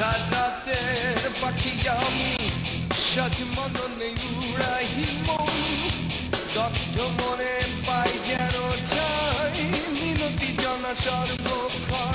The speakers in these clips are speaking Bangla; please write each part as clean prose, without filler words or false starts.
রাতের পাখি আমি সাত মননে উড়াই মন দগ্ধ মনে পাই যেন চাই মিনতি জানা সর্বক্ষণ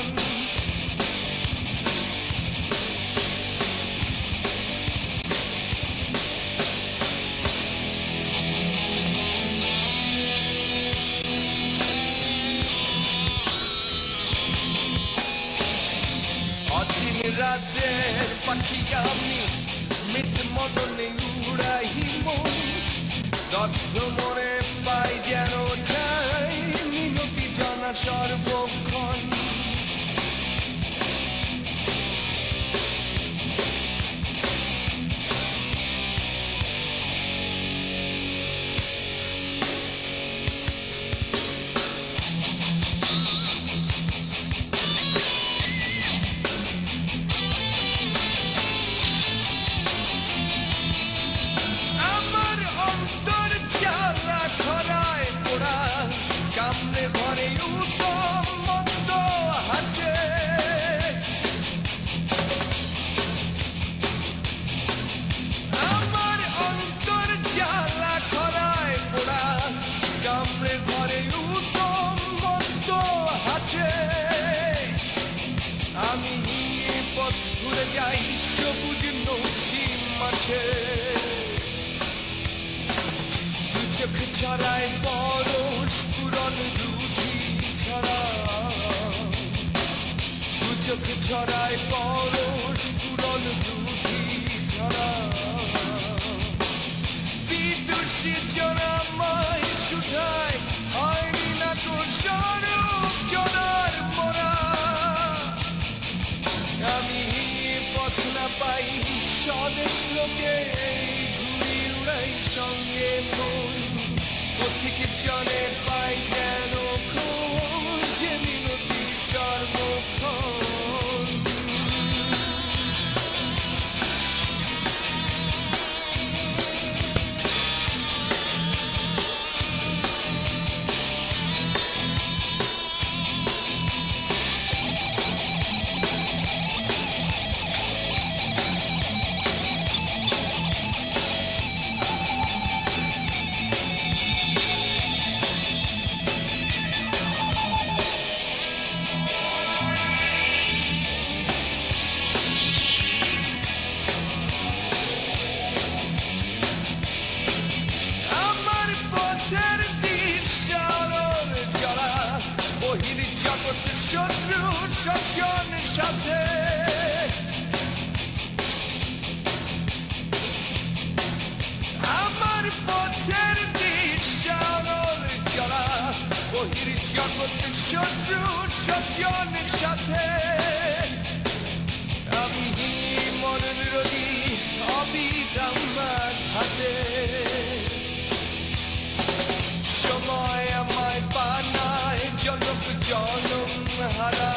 অচিন রাতের পাখি আমি মিত মননে উড়াই মন দগ্ধ মনে পাই যেন চাই মিনতি জানা সর্বক্ষণ ঘুরে যাই সবুজ নকশি মাঝে দু চোখ ছড়ায় পরশ পুরন রুধি ছড়া দু চোখ ছড়ায় পরশ পুরন রুধি ছড়া বিদুষী জনাময় সুধায় হয়নি না তোর স্বরূপ জনার মোরা আমি পথ না পাই স্বদেশ লোকে ঘুরি উড়াই সঙ্গে মন পথিক জনে পাই যেন খোঁজ মিনতি সর্বক্ষণ শত্রু সজ্জনের সাথে আমার পথের দিশারল জলা বহির জগৎ শত্রু সজ্জনের সাথে আমি মরণ রোগী অবিরাম হাতে সময় আমায় বানায় জনক জনম হারা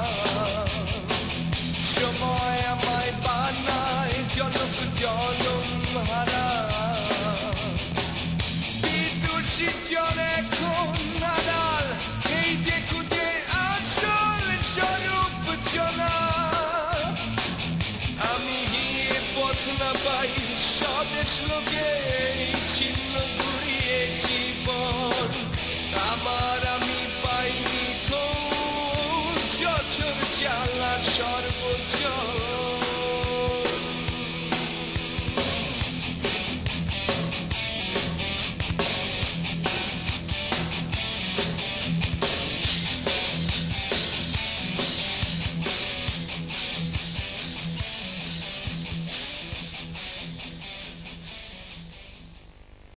সময় আমায় বানায় জনক জনম হারা বিদুষী জন এখন নাদাল এই যে খুঁজে আসল স্বরূপ জনা আমি পথ না পাই স্বদেশ লোকে ছিন্ন ঘুরিয়ে জীবন